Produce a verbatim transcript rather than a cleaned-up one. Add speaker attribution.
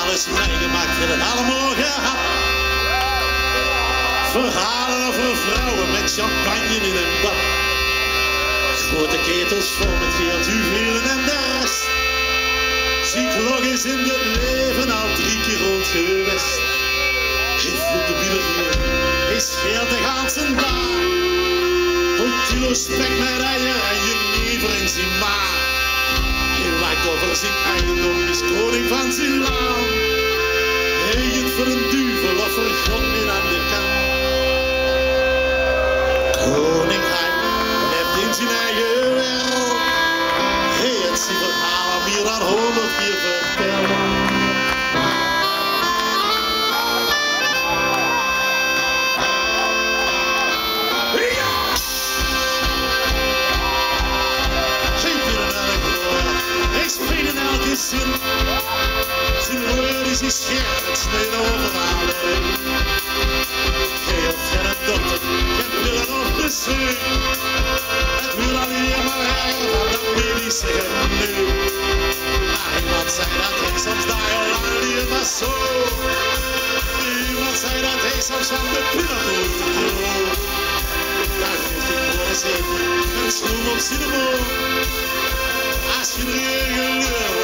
Speaker 1: alles meegemaakt en het allemaal gehad. Verhalen over vrouwen met champagne in een bad. Grote ketels vol met geel juwelen en de rest. Psychologisch in het leven al drie keer rond geweest. Geen vloek de bieder hier, is geel de ganse dag. Een kilo spek met eieren en je never in zijn maag. Hij lijkt over zijn eigendom, is koning van zijn land. Hij het voor een duivel of voor God meer aan de kant. Koning hij leeft in zijn eigen wereld. Hij heeft zijn verhaal meer dan honderd keer verteld. Zin. Zijn woord is een scherp, het snijdt overal heen. Heel verre dochter, geen willen of bezoek. Het wil alleen maar erger van dat medische geneuk. Maar iemand zei dat hij soms dagenlang niet was zo. Iemand zei dat hij soms van de pinnenboot droog. Daar heeft hij voor eens even een schoen op zijn mond. Als je de regen